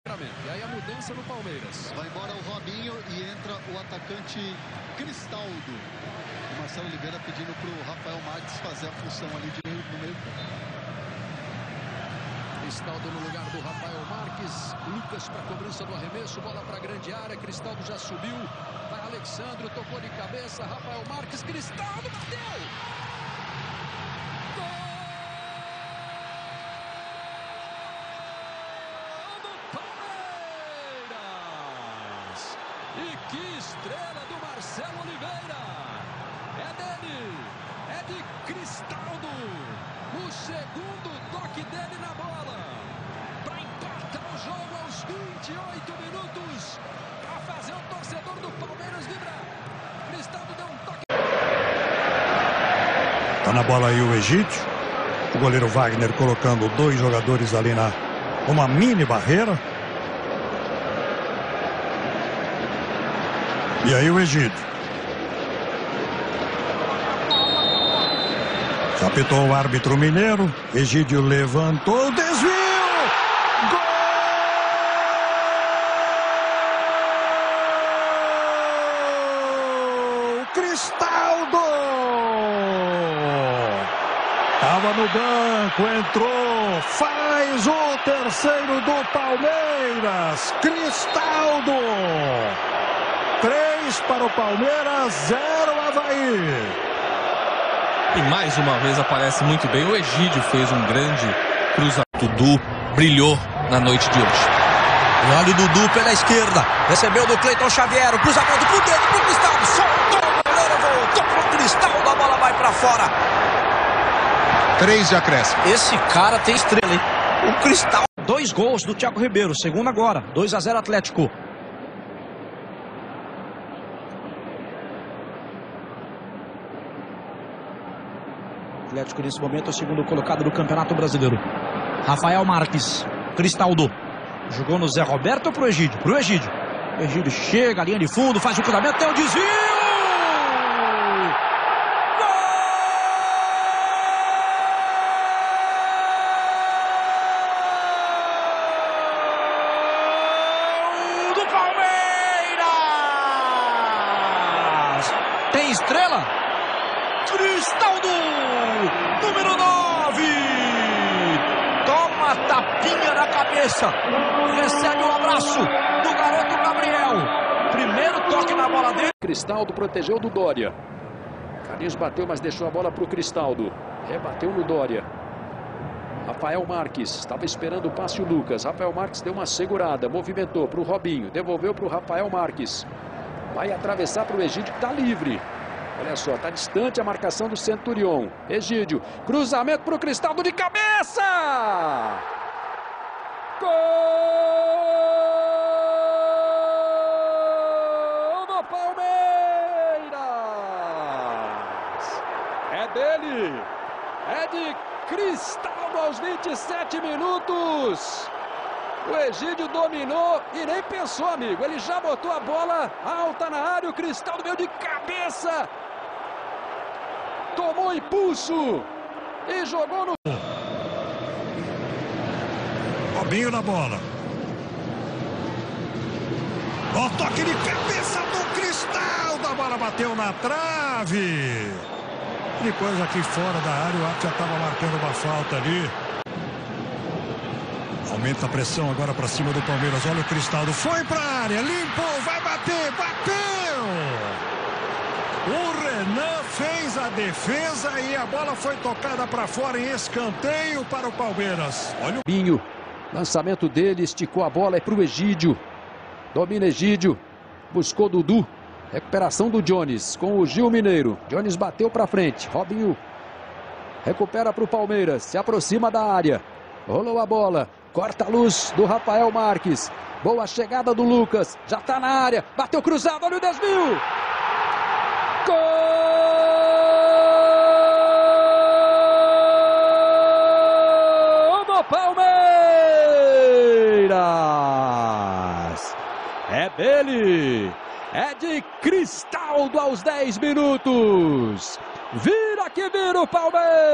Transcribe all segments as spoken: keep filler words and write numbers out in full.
E aí a mudança no Palmeiras. Vai embora o Robinho e entra o atacante Cristaldo. O Marcelo Oliveira pedindo para o Rafael Marques fazer a função ali de meio, no meio campo. Cristaldo no lugar do Rafael Marques. Lucas para cobrança do arremesso. Bola para a grande área. Cristaldo já subiu. Vai Alexandre, tocou de cabeça. Rafael Marques. Cristaldo bateu! E que estrela do Marcelo Oliveira! É dele! É de Cristaldo! O segundo toque dele na bola! Para empatar o jogo aos vinte e oito minutos! Para fazer o torcedor do Palmeiras vibrar! Cristaldo deu um toque. Tá na bola aí o Egídio. O goleiro Wagner colocando dois jogadores ali na uma mini barreira. E aí o Egídio. Apitou o árbitro mineiro. Egídio levantou, desvio! Gol! Cristaldo! Tava no banco, entrou, faz o terceiro do Palmeiras. Cristaldo! três para o Palmeiras, zero Avaí. E mais uma vez aparece muito bem. O Egídio fez um grande cruzamento. Dudu brilhou na noite de hoje. E olha o Dudu pela esquerda. Recebeu do Cleiton Xavier. O cruzamento pro dentro, pro Cristaldo. Soltou o goleiro, voltou pro Cristaldo. A bola vai pra fora. Três de acréscimo. Esse cara tem estrela, hein? O Cristaldo. Dois gols do Thiago Ribeiro. Segundo agora. dois a zero Atlético. Atlético nesse momento é o segundo colocado do Campeonato Brasileiro. Rafael Marques, Cristaldo. Jogou no Zé Roberto pro Egídio. Pro Egídio. O Egídio chega, linha de fundo, faz o cruzamento, tem o desvio! Gol do Palmeiras! Tem estrela? Cristaldo! Número nove! Toma tapinha na cabeça. Recebe um abraço do garoto Gabriel. Primeiro toque na bola dele. Cristaldo protegeu do Dória. Carlinhos bateu, mas deixou a bola para o Cristaldo. Rebateu no Dória. Rafael Marques. Estava esperando o passe o Lucas. Rafael Marques deu uma segurada. Movimentou para o Robinho. Devolveu para o Rafael Marques. Vai atravessar para o Egídio, que está livre. Olha só, está distante a marcação do Centurion. Egídio, cruzamento para o Cristaldo de cabeça! Gol do Palmeiras! É dele! É de Cristaldo aos vinte e sete minutos! O Egídio dominou e nem pensou, amigo. Ele já botou a bola alta na área. O Cristaldo veio de cabeça. Tomou impulso e jogou no... Robinho na bola. O toque de cabeça do Cristaldo. A bola bateu na trave. Depois aqui fora da área, o árbitro já estava marcando uma falta ali. Aumenta a pressão agora para cima do Palmeiras. Olha o Cristaldo. Foi para a área. Limpou. Vai bater. Bateu. O Renan fez a defesa e a bola foi tocada para fora em escanteio para o Palmeiras. Olha o Binho. Lançamento dele. Esticou a bola. É para o Egídio. Domina Egídio. Buscou Dudu. Recuperação do Jones com o Gil Mineiro. Jones bateu para frente. Robinho recupera para o Palmeiras. Se aproxima da área. Rolou a bola. Corta a luz do Rafael Marques. Boa chegada do Lucas. Já está na área. Bateu cruzado. Olha o desvio. Gol do Palmeiras. É dele. É de Cristaldo aos dez minutos. Vira que vira o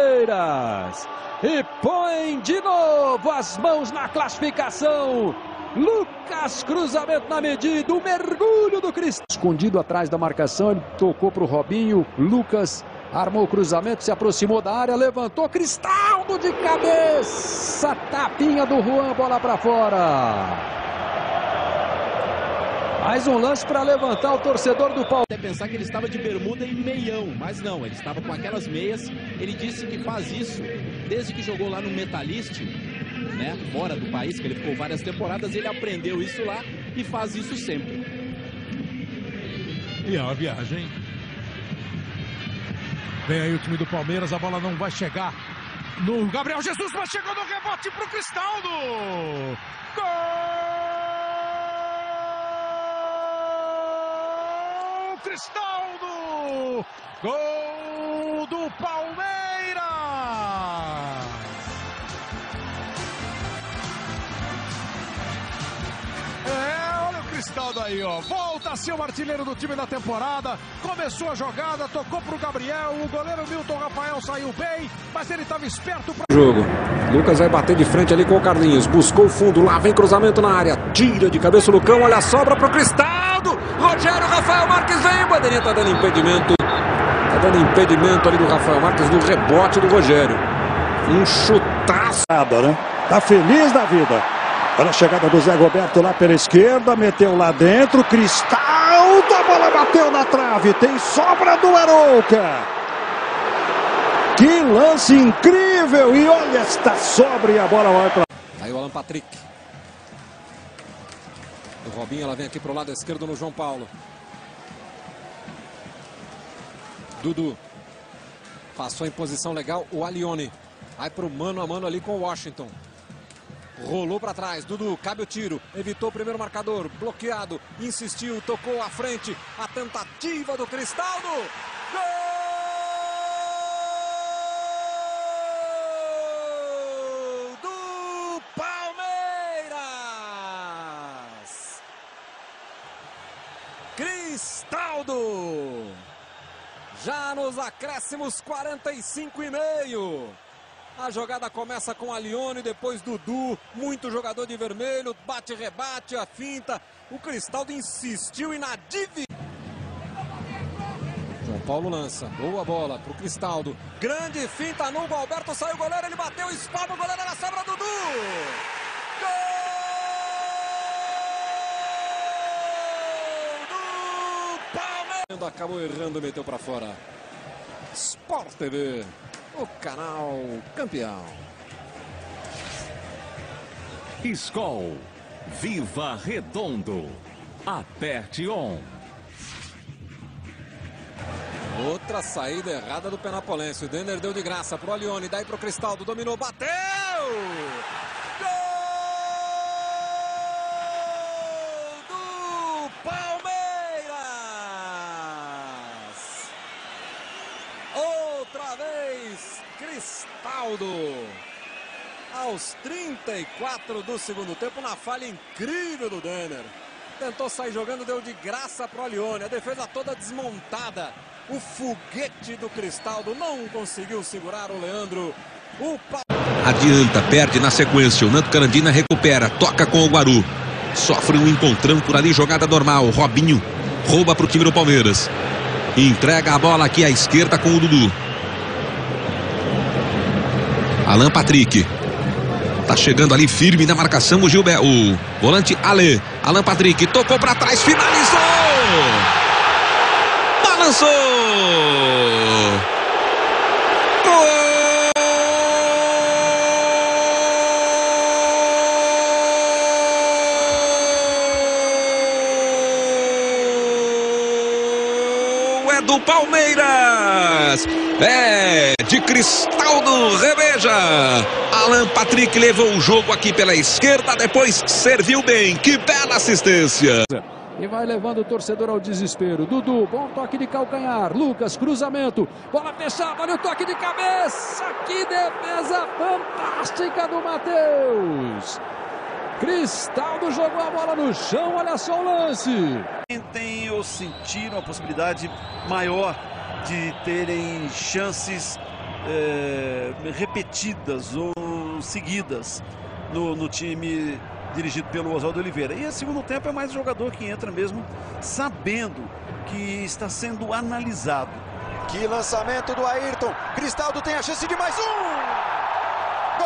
Palmeiras. E põe de novo as mãos na classificação. Lucas, cruzamento na medida, o mergulho do Cristaldo. Escondido atrás da marcação, ele tocou para o Robinho. Lucas armou o cruzamento, se aproximou da área, levantou, Cristaldo de cabeça, tapinha do Juan, bola para fora. Mais um lance para levantar o torcedor do Palmeiras. Até pensar que ele estava de bermuda e meião, mas não, ele estava com aquelas meias. Ele disse que faz isso desde que jogou lá no Metalist, né, fora do país, que ele ficou várias temporadas. Ele aprendeu isso lá e faz isso sempre. E é uma viagem. Vem aí o time do Palmeiras, a bola não vai chegar no Gabriel Jesus, mas chegou no rebote pro Cristaldo. Gol! Cristaldo! Gol do Palmeiras! É, olha o Cristaldo aí, ó. Volta a ser o artilheiro do time da temporada. Começou a jogada, tocou pro Gabriel. O goleiro Milton Rafael saiu bem, mas ele estava esperto para o jogo. Lucas vai bater de frente ali com o Carlinhos. Buscou o fundo, lá vem cruzamento na área. Tira de cabeça o Lucão, olha a sobra pro Cristaldo. Rogério, Rafael Marques vem. Bandeirinha tá dando impedimento. Tá dando impedimento ali do Rafael Marques no rebote do Rogério. Um chutaço. Né? Tá feliz da vida. Olha a chegada do Zé Roberto lá pela esquerda. Meteu lá dentro. Cristaldo. A bola bateu na trave. Tem sobra do Arouca. Que lance incrível. E olha esta sobra e a bola vai para. Aí o Alan Patrick. O Robinho, ela vem aqui pro lado esquerdo no João Paulo. Dudu. Passou em posição legal o Alione. Vai pro mano a mano ali com o Washington. Rolou para trás. Dudu, cabe o tiro. Evitou o primeiro marcador. Bloqueado. Insistiu, tocou à frente. A tentativa do Cristaldo. Gol do Palmeiras! Cristaldo! Já nos acréscimos quarenta e cinco e meio. A jogada começa com a Alione, depois Dudu, muito jogador de vermelho, bate, rebate, a finta. O Cristaldo insistiu e na divi. João Paulo lança, boa bola pro Cristaldo. Grande finta no Alberto, saiu o goleiro, ele bateu, espalma o goleiro na sobra, Dudu. Gol do Palmeiras! Acabou errando, meteu pra fora. Sport T V. O canal campeão. Skol. Viva Redondo. Aperte on. Outra saída errada do Penapolense. O Denner deu de graça pro Alione. Daí pro Cristaldo. Dominou, bateu! Gol do Palmeiras! Outra vez, Cristaldo. Aos trinta e quatro do segundo tempo, na falha incrível do Denner. Tentou sair jogando, deu de graça pro Alione. A defesa toda desmontada. O foguete do Cristaldo não conseguiu segurar o Leandro. O pa... Adianta, perde na sequência. O Nando Carandina recupera, toca com o Guaru. Sofre um encontrão por ali, jogada normal. Robinho rouba pro time do Palmeiras. Entrega a bola aqui à esquerda com o Dudu. Alan Patrick. Tá chegando ali firme na marcação o Gilberto. O volante Ale. Alan Patrick tocou para trás, finalizou! Balançou! Gol é do Palmeiras! É de Cristaldo, reveja! Alan Patrick levou o jogo aqui pela esquerda, depois serviu bem. Que bela assistência! E vai levando o torcedor ao desespero. Dudu, bom toque de calcanhar. Lucas, cruzamento. Bola fechada, olha o toque de cabeça. Que defesa fantástica do Matheus. Cristaldo jogou a bola no chão, olha só o lance. Tem ou sentiram a possibilidade maior de terem chances é, repetidas ou seguidas no, no time dirigido pelo Oswaldo Oliveira. E o segundo tempo é mais jogador que entra mesmo sabendo que está sendo analisado. Que lançamento do Ayrton. Cristaldo tem a chance de mais um. Gol!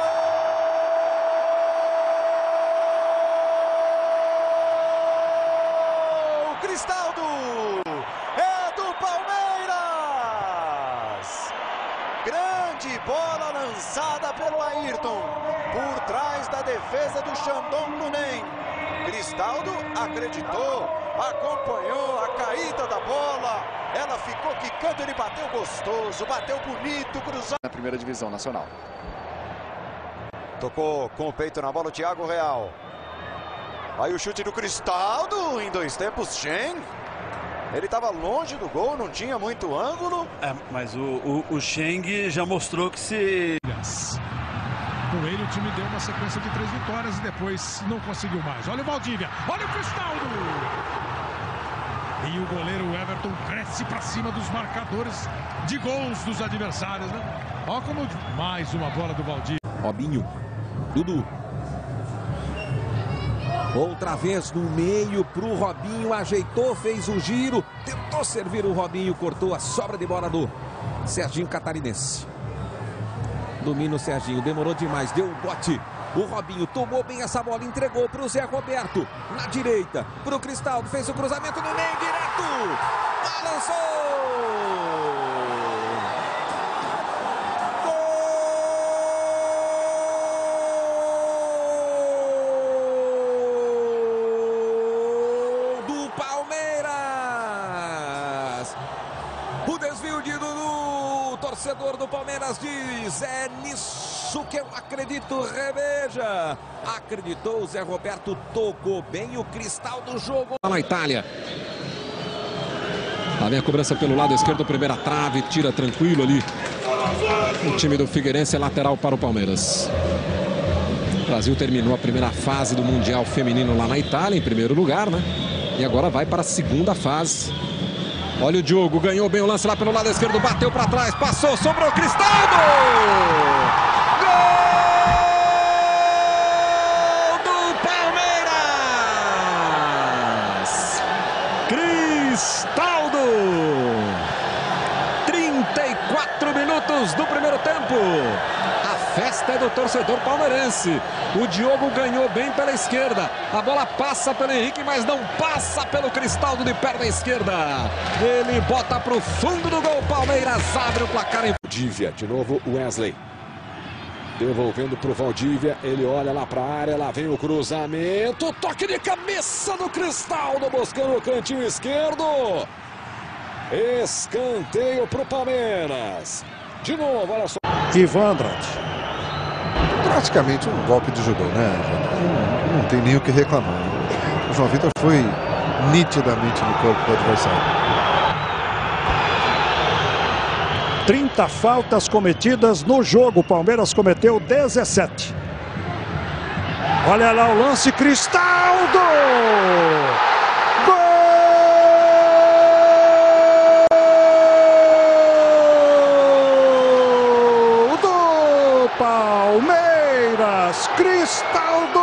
Cristaldo! É do Palmeiras! Grande bola lançada pelo Ayrton. Por trás da defesa do Shandong Luneng. Cristaldo acreditou, acompanhou a caída da bola. Ela ficou quicando, ele bateu gostoso, bateu bonito, cruzado. Na primeira divisão nacional. Tocou com o peito na bola o Thiago Real. Aí o chute do Cristaldo, em dois tempos, Shen. Ele estava longe do gol, não tinha muito ângulo. É, mas o, o, o Cheng já mostrou que se... Com ele o time deu uma sequência de três vitórias e depois não conseguiu mais. Olha o Valdívia, olha o Cristaldo! E o goleiro Everton cresce para cima dos marcadores de gols dos adversários, né? Olha como mais uma bola do Valdívia. Robinho, Dudu. Outra vez no meio pro Robinho, ajeitou, fez o giro, tentou servir o Robinho, cortou a sobra de bola do Serginho Catarinense. Domina o Serginho, demorou demais, deu um bote. O Robinho tomou bem essa bola, entregou para o Zé Roberto. Na direita, para o Cristaldo, fez o cruzamento no meio, direto. Balançou! Gol do Palmeiras! O desvio de Dudu. O torcedor do Palmeiras diz: é nisso que eu acredito, Reveja. Acreditou, o Zé Roberto tocou bem o Cristaldo, jogo na Itália. Lá vem a cobrança pelo lado esquerdo, primeira trave, tira tranquilo ali. O time do Figueirense é lateral para o Palmeiras. O Brasil terminou a primeira fase do Mundial Feminino lá na Itália, em primeiro lugar, né? E agora vai para a segunda fase. Olha o Diogo, ganhou bem o lance lá pelo lado esquerdo, bateu para trás, passou, sobrou Cristaldo! Gol do Palmeiras! Cristaldo! trinta e quatro minutos do primeiro tempo. A festa é do torcedor palmeirense. O Diogo ganhou bem pela esquerda. A bola passa pelo Henrique, mas não passa pelo Cristaldo de perna esquerda. Ele bota para o fundo do gol. Palmeiras abre o placar em Valdívia. De novo Wesley. Devolvendo para o Valdívia. Ele olha lá para a área. Lá vem o cruzamento. Toque de cabeça do Cristaldo. Buscando o cantinho esquerdo. Escanteio para o Palmeiras. De novo, olha só. Ivan Andrade. Praticamente um golpe de judô, né? Não, não tem nem o que reclamar. O João Vitor foi nitidamente no corpo do adversário. trinta faltas cometidas no jogo. O Palmeiras cometeu dezessete. Olha lá o lance, Cristaldo! Palmeiras, Cristaldo,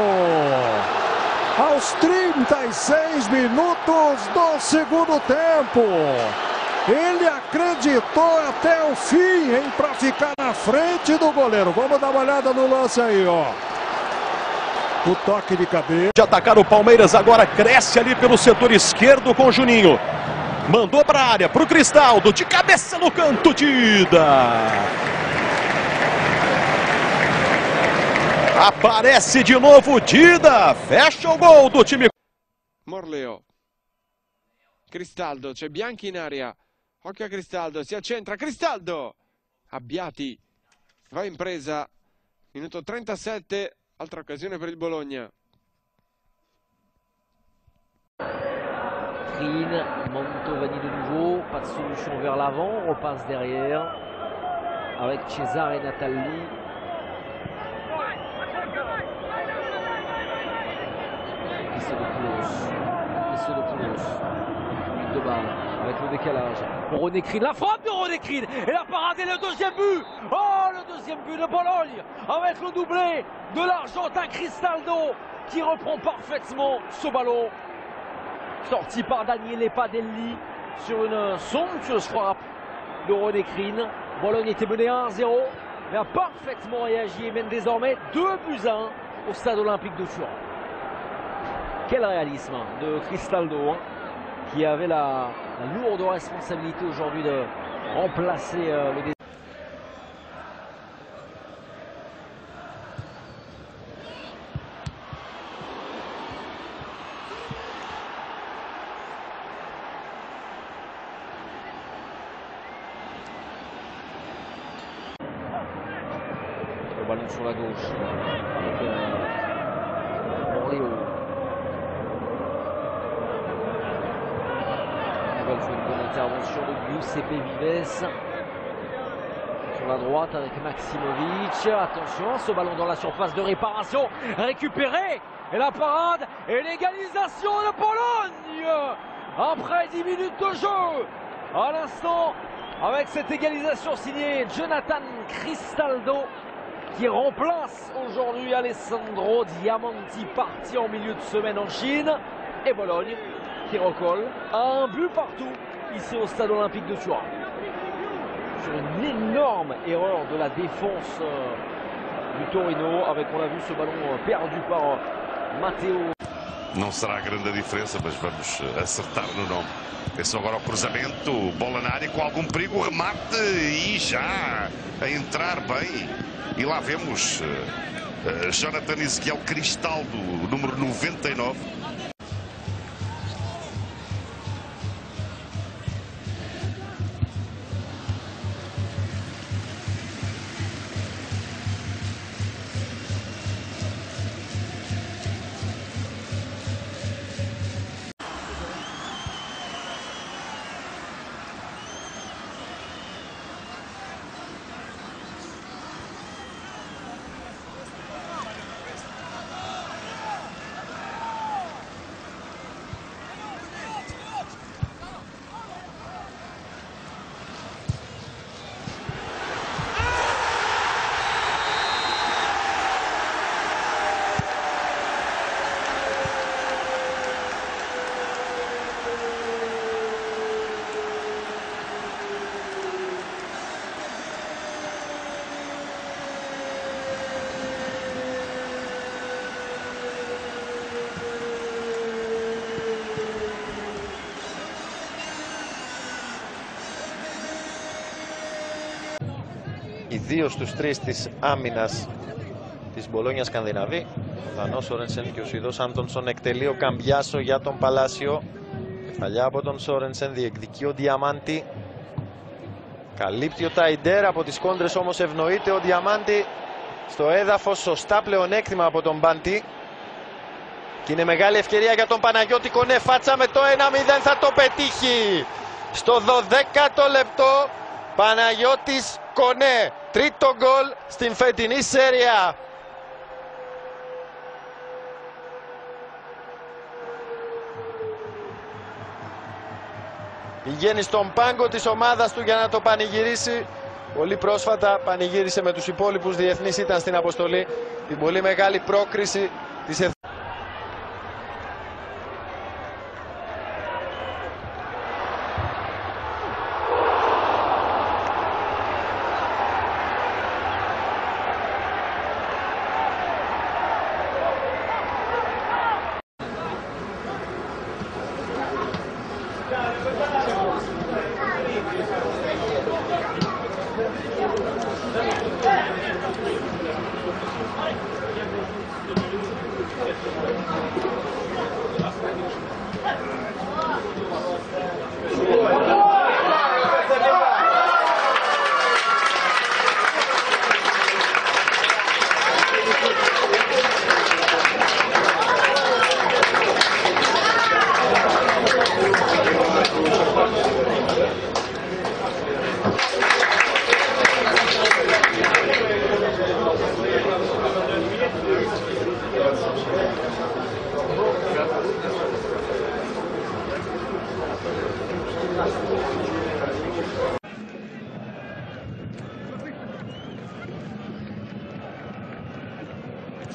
aos trinta e seis minutos do segundo tempo. Ele acreditou até o fim, hein, para ficar na frente do goleiro. Vamos dar uma olhada no lance aí, ó. O toque de cabeça. De atacar o Palmeiras, agora cresce ali pelo setor esquerdo com o Juninho. Mandou para a área, para o Cristaldo, de cabeça no canto, Dida. Aparece de novo Dida, fecha o gol do time. Morleo, Cristaldo, c'è Bianchi in area, occhio a Cristaldo, si accentra, Cristaldo, Abbiati, va in presa, minuto trentasette, altra occasione per il Bologna. Green, Mantovani de nouveau, pas de solution vers l'avant, repasse derrière, avec Cesare et Natali. Christodoulos, de balle avec le décalage. Pour René Krien, la frappe de René Krien et la parade et le deuxième but. Oh, le deuxième but de Bologne avec le doublé de l'Argentin Cristaldo. qui reprend parfaitement ce ballon. Sorti par Daniele Padelli sur une somptueuse frappe de René Crine. Bologne était mené un à zéro, mais a parfaitement réagi et mène désormais deux buts à un au stade olympique de Turin. Quel réalisme de Cristaldo, hein, qui avait la, la lourde responsabilité aujourd'hui de remplacer euh, le ballon sur la gauche avec euh, Orléo. Nouvelle fois une bonne intervention de Giuseppe Vives. Sur la droite avec Maximovic. Attention à ce ballon dans la surface de réparation. Récupéré. Et la parade et l'égalisation de Pologne après dix minutes de jeu. À l'instant, avec cette égalisation signée Jonathan Cristaldo, qui remplace aujourd'hui Alessandro Diamanti, parti en milieu de semaine en Chine, et Bologne qui recolle à un but partout ici au stade olympique de Turin. Sur une énorme erreur de la défense euh, du Torino, avec, on l'a vu, ce ballon euh, perdu par euh, Matteo. Não será grande a diferença, mas vamos acertar no nome. Esse agora o cruzamento, bola na área com algum perigo, remate e já a entrar bem. E lá vemos uh, uh, Jonathan Ezequiel Cristaldo, número noventa e nove. Οι δύο στους τρεις της άμυνας της Μπολόνια Σκανδιναβή. Ο Δανός Σόρενσεν και ο Σουηδός Άντονσον εκτελεί ο Καμπιάσο για τον Παλάσιο. Κεφαλιά από τον Σόρενσεν, διεκδικεί ο Διαμάντη. Καλύπτει ο Ταϊντέρ, από τις κόντρες όμως ευνοείται ο Διαμάντη. Στο έδαφος, σωστά πλεονέκτημα από τον Μπάντι. Και είναι μεγάλη ευκαιρία για τον Παναγιώτη Κονέ. Φάτσα με το ένα μηδέν, θα το πετύχει. Στο δωδέκατο λεπτό, Παναγιώτης Κονέ. Τρίτο γκολ στην φετινή σέρια. Πηγαίνει στον πάγκο της ομάδας του για να το πανηγυρίσει. Πολύ πρόσφατα πανηγύρισε με τους υπόλοιπους διεθνείς, ήταν στην αποστολή. Την πολύ μεγάλη πρόκριση της εθνικής.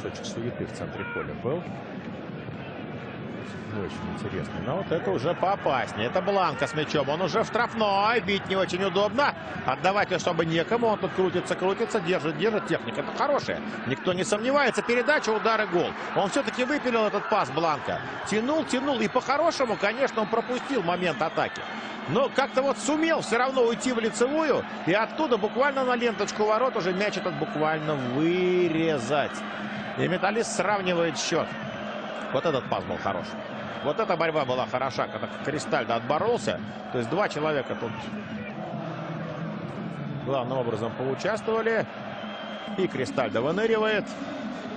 кусочек суеты в центре поля был. Очень интересно. Но вот это уже поопаснее. Это Бланко с мячом. Он уже в штрафной. Бить не очень удобно. Отдавать особо некому. Он тут крутится, крутится, держит, держит. Техника это хорошая. Никто не сомневается. Передача, удар и гол. Он все-таки выпилил этот пас Бланко. Тянул, тянул. И по-хорошему, конечно, он пропустил момент атаки. Но как-то вот сумел все равно уйти в лицевую. И оттуда буквально на ленточку ворот уже мяч этот буквально вырезать. И Металлист сравнивает счет. Вот этот пас был хороший. Вот эта борьба была хороша, когда Кристальдо отборолся. То есть два человека тут главным образом поучаствовали. И Кристальдо выныривает.